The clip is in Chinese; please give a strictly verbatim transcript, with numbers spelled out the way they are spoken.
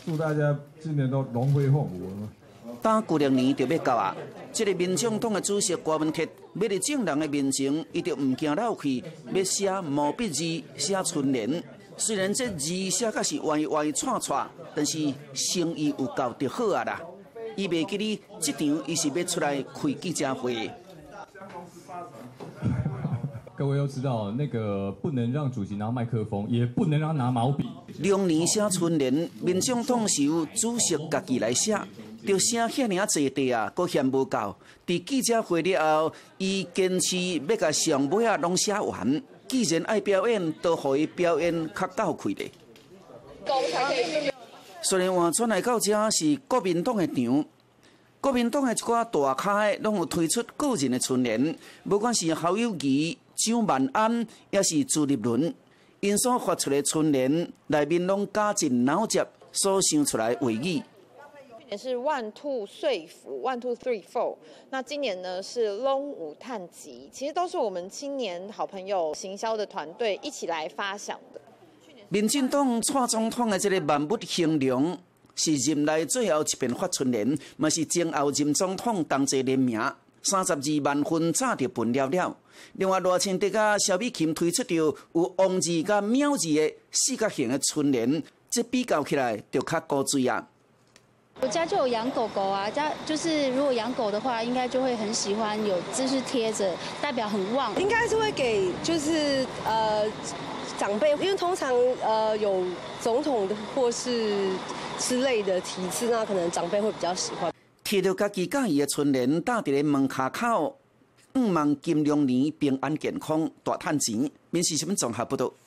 祝大家今年都龙飞凤舞。 打旧历年就要到啊！这个民众党的主席郭文铁，要伫正人的面前，伊就唔惊老气，要写毛笔字，写春联。虽然这字写甲是歪歪串串，但是诚意有够就好啊啦！伊袂记哩，这场伊是要出来开记者会。 各位都知道，那个不能让主席拿麦克风，也不能让他拿毛笔。 龙年写春联，民众党是由主席家己来写。就写遐尔济地啊，阁嫌无够。伫记者会了后，伊坚持要甲上尾啊拢写完。既然爱表演，都互伊表演较够气咧。虽然换转来到这是国民党的场，国民党的一寡大咖的拢有推出个人的春联，不管是侯友宜、蒋万安，也是朱立伦，因所发出的春联内面拢加进脑汁所想出来话语。 也是 one two 岁福 one two three four， 那今年呢是龙舞探集，其实都是我们青年好朋友行销的团队一起来发想的。 民进党蔡总统的这个万物兴隆是任内最后一遍发春联，嘛是前后任总统同齐联名，三十二万份早就分了了。另外，罗清德甲萧美琴推出着有王字甲喵字的四角形的春联，这比较起来就较高水啊。 我家就有养狗狗啊，家就是如果养狗的话，应该就会很喜欢有就是贴着，代表很旺。 应该是会给就是呃长辈，因为通常呃有总统的或是之类的题字，那可能长辈会比较喜欢。 贴着家己介意的春联，搭伫咧门卡口，希望金龙年平安健康，大赚钱。民视新闻综合报道。